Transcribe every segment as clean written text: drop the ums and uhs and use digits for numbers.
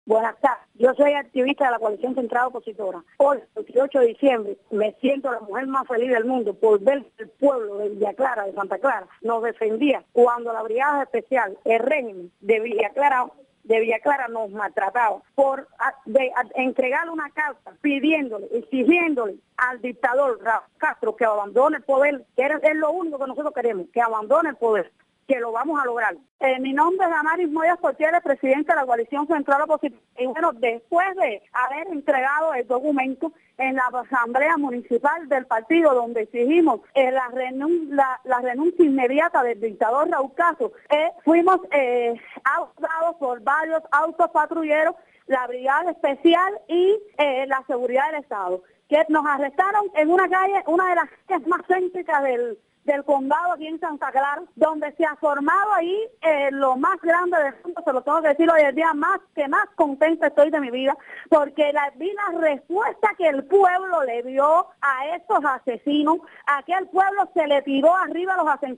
Buenas tardes. Yo soy activista de la Coalición Central Opositora. Hoy, el 28 de diciembre, me siento la mujer más feliz del mundo por ver que el pueblo de Villa Clara, de Santa Clara, nos defendía cuando la Brigada Especial, el régimen de Villa Clara nos maltrataba por entregarle una carta pidiéndole, exigiéndole al dictador Raúl Castro que abandone el poder, que es lo único que nosotros queremos, que abandone el poder, que lo vamos a lograr. Mi nombre es Damaris Moya Portieres, presidente de la Coalición Central Opositora. Y bueno, después de haber entregado el documento en la Asamblea Municipal del partido, donde exigimos la renuncia inmediata del dictador Raúl Castro, fuimos abordados por varios autos patrulleros, la Brigada Especial y la Seguridad del Estado, que nos arrestaron en una calle, una de las calles más céntricas del condado aquí en Santa Clara, donde se ha formado ahí lo más grande del mundo. Se lo tengo que decir hoy, el día más contenta estoy de mi vida, porque vi la respuesta que el pueblo le dio a estos asesinos. Aquel pueblo se le tiró arriba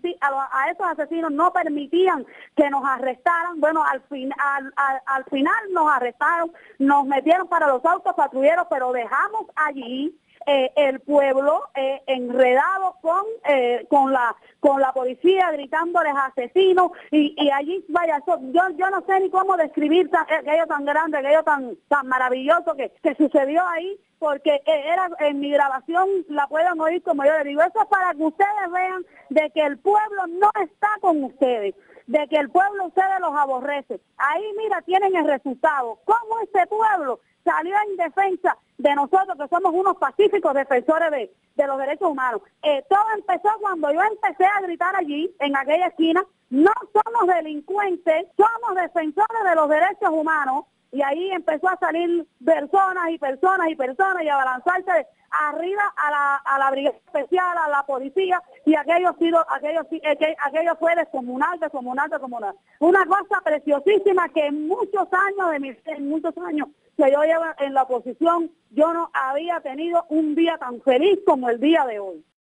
a esos asesinos, no permitían que nos arrestaran. Bueno, al final nos arrestaron, nos metieron para los autos patrulleros, pero dejamos allí el pueblo enredado con la policía gritándoles asesinos y allí vaya, yo no sé ni cómo describir aquello tan grande, aquello tan maravilloso que sucedió ahí, porque era en mi grabación, la pueden oír como yo les digo. Eso es para que ustedes vean de que el pueblo no está con ustedes, de que el pueblo ustedes los aborrece. Ahí mira, tienen el resultado, cómo ese pueblo salió en defensa de nosotros, que somos unos pacíficos defensores de los derechos humanos. Todo empezó cuando yo empecé a gritar allí, en aquella esquina: no somos delincuentes, somos defensores de los derechos humanos. Y ahí empezó a salir personas y a abalanzarse arriba a la Brigada Especial, a la policía, y aquello fue descomunal. Una cosa preciosísima que en muchos años que yo llevo en la oposición, yo no había tenido un día tan feliz como el día de hoy.